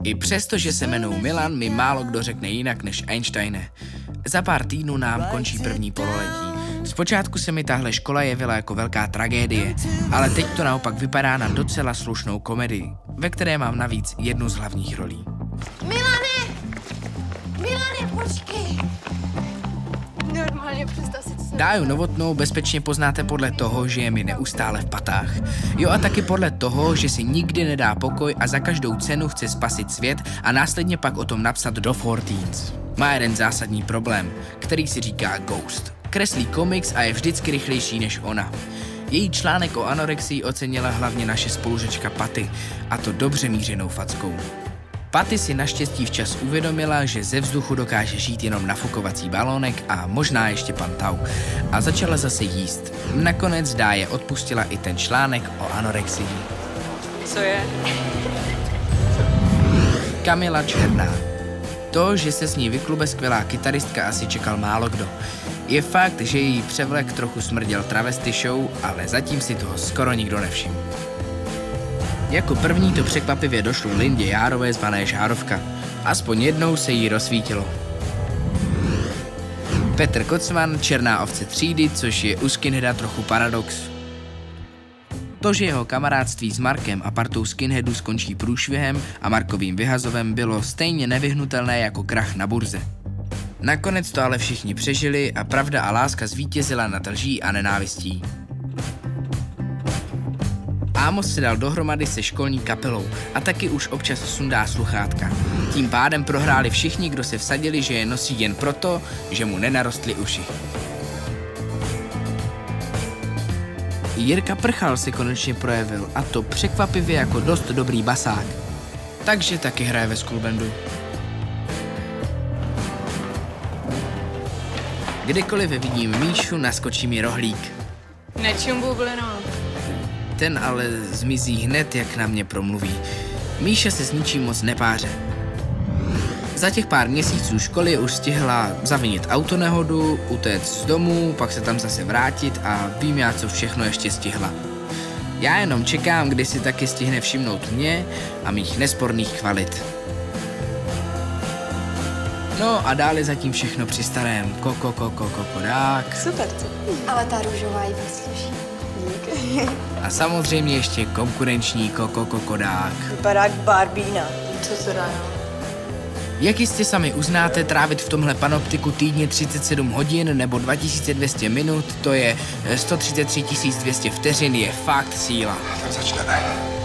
I přesto, že se jmenuji Milan, mi málo kdo řekne jinak než Einsteine. Za pár týdnů nám končí první pololetí. Zpočátku se mi tahle škola jevila jako velká tragédie, ale teď to naopak vypadá na docela slušnou komedii, ve které mám navíc jednu z hlavních rolí. Milane, počkej! Normálně představ si, co se... Dáju Novotnou bezpečně poznáte podle toho, že je mi neustále v patách. Jo, a taky podle toho, že si nikdy nedá pokoj a za každou cenu chce spasit svět a následně pak o tom napsat do 14. Má jeden zásadní problém, který si říká Ghost. Kreslí komiks a je vždycky rychlejší než ona. Její článek o anorexii ocenila hlavně naše spolužečka Patty, a to dobře mířenou fackou. Patty si naštěstí včas uvědomila, že ze vzduchu dokáže žít jenom nafukovací balónek a možná ještě pan Tau, a začala zase jíst. Nakonec Dáje odpustila i ten článek o anorexii. Co je? Kamila Černá. To, že se s ní vyklube skvělá kytaristka, asi čekal málo kdo. Je fakt, že její převlek trochu smrděl travesty show, ale zatím si toho skoro nikdo nevšiml. Jako první to překvapivě došlo Lindě Járové zvané Žárovka. Aspoň jednou se jí rozsvítilo. Petr Kocman, černá ovce třídy, což je u skinheada trochu paradox. To, že jeho kamarádství s Markem a partou skinheadů skončí průšvihem a Markovým vyhazovem, bylo stejně nevyhnutelné jako krach na burze. Nakonec to ale všichni přežili a pravda a láska zvítězila nad lží a nenávistí. Amos se dal dohromady se školní kapelou a taky už občas sundá sluchátka. Tím pádem prohráli všichni, kdo se vsadili, že je nosí jen proto, že mu nenarostly uši. Jirka Prchal se konečně projevil, a to překvapivě jako dost dobrý basák. Takže taky hraje ve schoolbandu. Kdykoliv vidím Míšu, naskočí mi rohlík. Nečum bublino. Ten ale zmizí hned, jak na mě promluví. Míša se s ničím moc nepáře. Za těch pár měsíců školy už stihla zavinit autonehodu, utéct z domu, pak se tam zase vrátit a vím já, co všechno ještě stihla. Já jenom čekám, kdy si taky stihne všimnout mě a mých nesporných kvalit. No a dále zatím všechno při starém. Kodák. Super, co? Ale ta růžová jí vyslyší. Dík. A samozřejmě ještě konkurenční Kodák. Vypadá jak Barbína. Co se dá, jo? Jak jistě sami uznáte, trávit v tomhle panoptiku týdně 37 hodin nebo 2200 minut, to je 133 200 vteřin, je fakt síla. Tak začneme.